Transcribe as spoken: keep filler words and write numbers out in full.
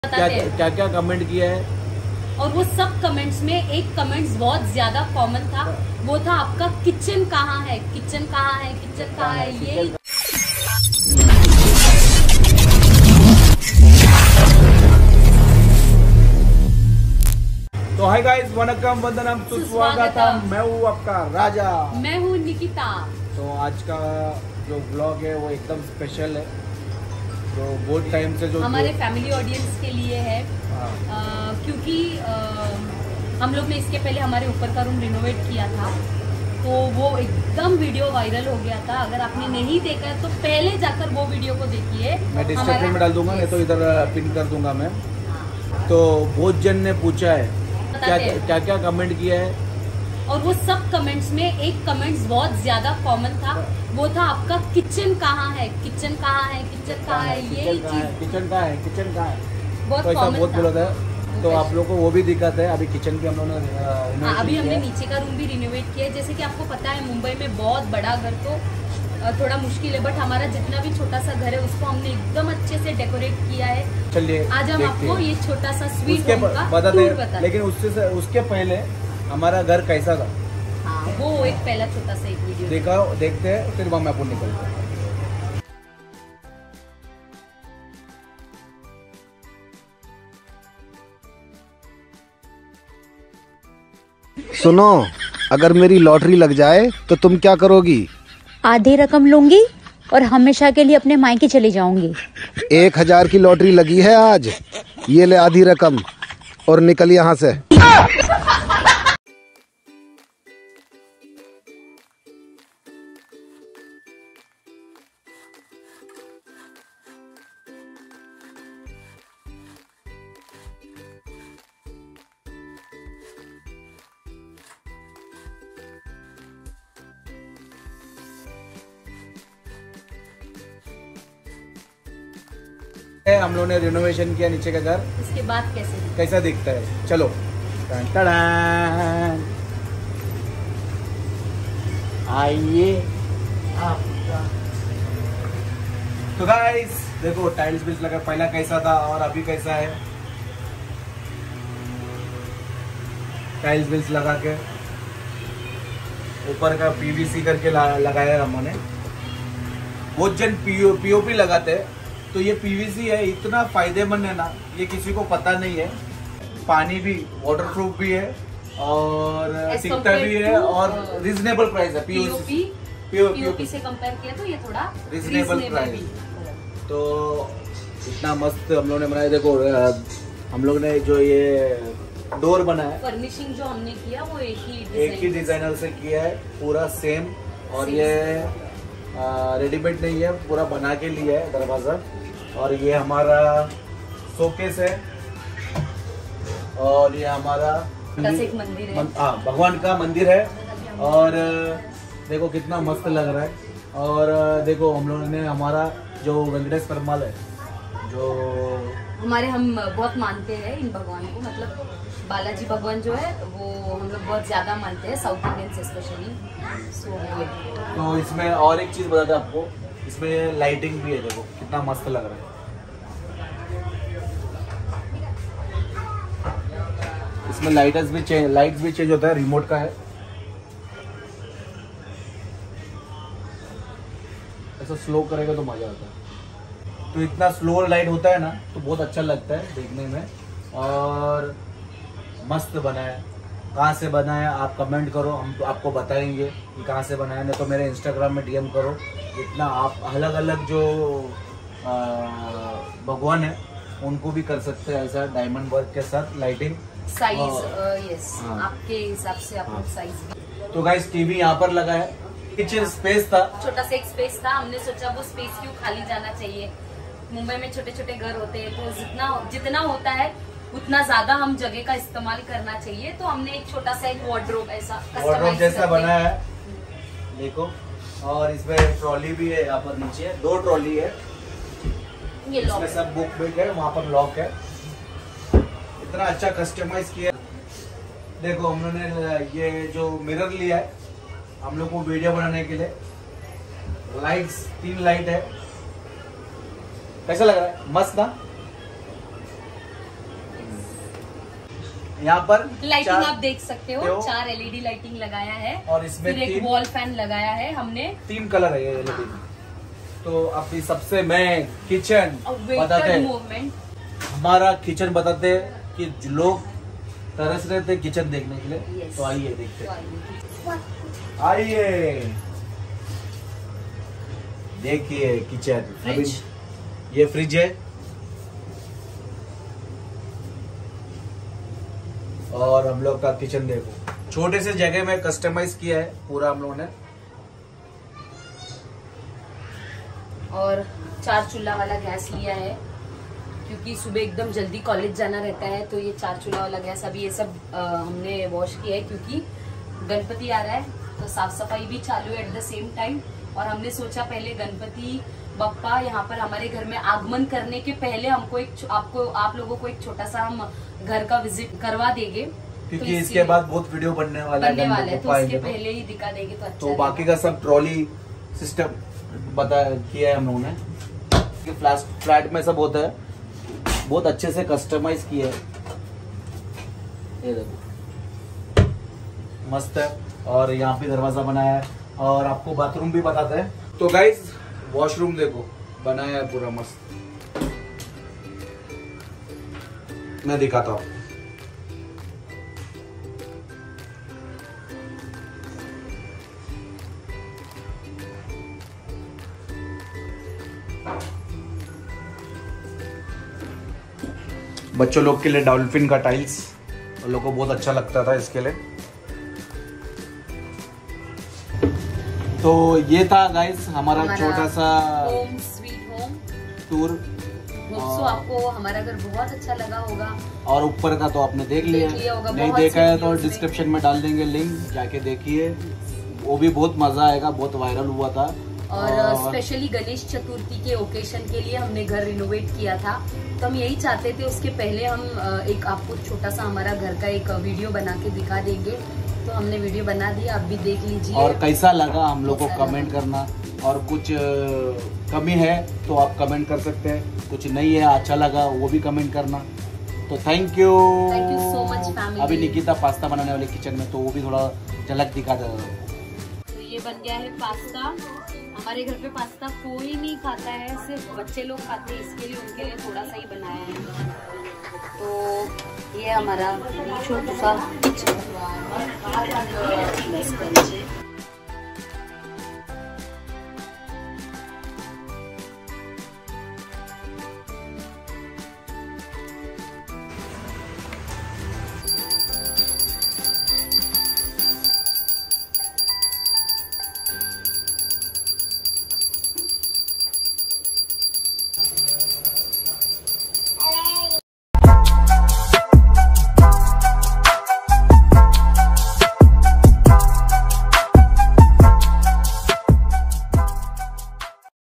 क्या क्या क्या कमेंट किया है। और वो सब कमेंट्स में एक कमेंट्स बहुत ज्यादा कॉमन था, वो था आपका किचन कहाँ है, किचन कहाँ है, किचन कहाँ है। ये तो हाय गाइस, वनकम वंदनम सुस्वागतम। मैं हूँ आपका राजा, मैं हूँ निकिता। तो आज का जो ब्लॉग है वो एकदम स्पेशल है, जो बहुत टाइम से जो हमारे फैमिली ऑडियंस के लिए है। आ, क्योंकि आ, हम लोग ने इसके पहले हमारे ऊपर का रूम रिनोवेट किया था, तो वो एकदम वीडियो वायरल हो गया था। अगर आपने नहीं देखा है तो पहले जाकर वो वीडियो को देखिए। मैं डिस्क्रिप्शन में डाल दूंगा, नहीं तो इधर पिन कर दूंगा मैं। तो बहुत जन ने पूछा है क्या क्या क्या कमेंट किया है, और वो सब कमेंट्स में एक कमेंट्स बहुत ज्यादा कॉमन था, वो था आपका किचन कहाँ है, किचन कहाँ है, किचन कहाँ है। ये किचन कहाँ है, किचन कहाँ है, बहुत तो ऐसा बहुत बोला था। तो तो आप लोग को वो भी दिखाते हैं। अभी किचन की हम लोगों ने हाँ, अभी हमने नीचे का रूम भी रिनोवेट किया है। जैसे कि आपको पता है मुंबई में बहुत बड़ा घर तो थोड़ा मुश्किल है, बट हमारा जितना भी छोटा सा घर है उसको हमने एकदम अच्छे से डेकोरेट किया है। चलिए आज हम आपको ये छोटा सा स्वीट होम का बताते टूर हैं, बताते। लेकिन उससे उसके पहले हमारा घर कैसा था, हाँ, वो एक पहला छोटा सा एक वीडियो देखा देखते हैं, फिर वहाँ मैं अपन निकलते हैं। सुनो, अगर मेरी लॉटरी लग जाए तो तुम क्या करोगी? आधी रकम लूंगी और हमेशा के लिए अपने मायके चली जाऊंगी। एक हजार की लॉटरी लगी है आज, ये ले आधी रकम और निकल यहाँ से। हम लोगों ने रिनोवेशन किया नीचे का घर, इसके बाद कैसे कैसा दिखता है, चलो। आइए आपका। तो गाइस देखो, टाइल्स भी लगा, पहला कैसा था और अभी कैसा है। टाइल्स बिल्स लगा के ऊपर का पीवीसी करके लगाया हमने। बहुत जन पीओ पीओपी लगाते हैं, तो ये पीवीसी है, इतना फायदेमंद है ना, ये किसी को पता नहीं है। पानी भी वाटरप्रूफ भी है और टिकता भी है और रीजनेबल प्राइस है। पीओपी पीओपी से कंपेयर किया तो ये थोड़ा रीजनेबल प्राइस। तो इतना मस्त हम लोग ने बनाया। देखो, हम लोग ने जो ये डोर बनाया, फर्निशिंग जो हमने किया वो एक ही एक ही डिजाइनर से किया है, पूरा सेम। और ये रेडीमेड नहीं है, पूरा बना के लिया है दरवाजा। और ये हमारा शोकेस है, और ये हमारा एक मंदिर है, हाँ, भगवान का मंदिर है। और देखो कितना मस्त लग रहा है। और देखो हम लोगों ने हमारा जो वेंकटेश परमाल है, जो हमारे हम बहुत मानते हैं इन भगवान को, मतलब बालाजी भगवान जो है वो हम लोग बहुत ज्यादा मानते हैं, साउथ इंडियंस स्पेशली। सो तो इसमें और एक चीज बताते हैं आपको, इसमें लाइटिंग भी है। देखो कितना मस्त लग रहा है। इसमें लाइट्स भी चेंज लाइट्स भी चेंज होता है, रिमोट का है। ऐसा स्लो करेगा तो मजा आता है। तो इतना स्लो लाइट होता है ना, तो बहुत अच्छा लगता है देखने में। और मस्त बना है। कहाँ से बनाया आप कमेंट करो, हम तो आपको बताएंगे कि कहाँ से बनाया। नहीं तो मेरे इंस्टाग्राम में डीएम करो। इतना आप अलग अलग जो आ, भगवान है उनको भी कर सकते हैं ऐसा डायमंड वर्क के साथ लाइटिंग साइज। यस, हाँ, आपके हिसाब से आप हाँ, साइज। तो गाइस टीवी यहाँ पर लगा है। किचन स्पेस था, छोटा सा एक स्पेस था। हमने सोचा वो स्पेस क्यों खाली जाना चाहिए। मुंबई में छोटे छोटे घर होते हैं, तो जितना जितना होता है उतना ज्यादा हम जगह का इस्तेमाल करना चाहिए। तो हमने एक छोटा सा एक वार्डरोब ऐसा वार्डरोब जैसा बनाया है, देखो। और इसमें ट्रॉली भी है, यहाँ पर नीचे दो ट्रॉली है। ये इसमें सब बुक बिक है, वहाँ पर लॉक है। इतना अच्छा कस्टमाइज किया। देखो हम लोगों ने ये जो मिरर लिया है हम लोग को वीडियो बनाने के लिए। लाइट्स, तीन लाइट है। कैसा लग रहा है? मस्त ना? यहाँ पर लाइटिंग आप देख सकते हो, चार एलईडी लाइटिंग लगाया है और इसमें फिर एक वॉल फैन लगाया है हमने। तीन कलर है ये एलईडी। तो अभी सबसे मैं किचन बताते मूवमेंट हमारा किचन बताते कि जो लोग तरस रहे थे किचन देखने के लिए, yes. तो आइए देखते हैं, आइए देखिए किचन। अभी ये फ्रिज है और हम लोग का किचन देखो, छोटे से जगह में कस्टमाइज किया है पूरा हम लोगों ने। और चार चूल्हा वाला गैस लिया है क्योंकि सुबह एकदम जल्दी कॉलेज जाना रहता है, तो ये चार चूल्हा वाला गैस अभी ये सब आ, हमने वॉश किया है क्योंकि गणपति आ रहा है तो साफ सफाई भी चालू है एट द सेम टाइम। और हमने सोचा पहले गणपति बप्पा यहाँ पर हमारे घर में आगमन करने के पहले हमको एक आपको आप लोगों को एक छोटा सा हम घर का विजिट करवा देंगे क्योंकि तो इसके बाद बहुत वीडियो बनने वाला बनने वाला है, तो इसके पहले ही दिखा देंगे तो अच्छा। तो बाकी का सब ट्रॉली सिस्टम बता किया है हम लोगों ने, फ्लैट फ्लैट में सब होता है, बहुत अच्छे से कस्टमाइज किया है, ये देखो मस्त है। और यहाँ पे दरवाजा बनाया है और आपको बाथरूम भी बताते हैं। तो गाइज वॉशरूम देखो बनाया है पूरा मस्त, मैं दिखाता हूँ। बच्चों लोग के लिए डॉल्फिन का टाइल्स उन लोग को बहुत अच्छा लगता था इसके लिए। तो ये था गाइस हमारा छोटा सा home sweet home tour. So आपको हमारा घर बहुत अच्छा लगा होगा और ऊपर का तो आपने देख लिया, लिया होगा, नहीं देखा है तो डिस्क्रिप्शन में डाल देंगे लिंक, जाके देखिए, वो भी बहुत मजा आएगा, बहुत वायरल हुआ था। और स्पेशली गणेश चतुर्थी के ओकेशन के लिए हमने घर रिनोवेट किया था, तो हम यही चाहते थे उसके पहले हम एक आपको छोटा सा हमारा घर का एक वीडियो बना के दिखा देंगे, तो हमने वीडियो बना दिया, आप भी देख लीजिए। और कैसा लगा हम लोग को कमेंट करना, और कुछ कमी है तो आप कमेंट कर सकते हैं, कुछ नहीं है अच्छा लगा वो भी कमेंट करना। तो thank you thank you so much family. अभी निकिता पास्ता बनाने वाले किचन में, तो वो भी थोड़ा झलक दिखा दे। तो ये बन गया है पास्ता। हमारे घर पे पास्ता कोई नहीं खाता है, सिर्फ बच्चे लोग खाते हैं, इसके लिए उनके लिए थोड़ा सा ही बनाया है। तो ये हमारा छोटा सा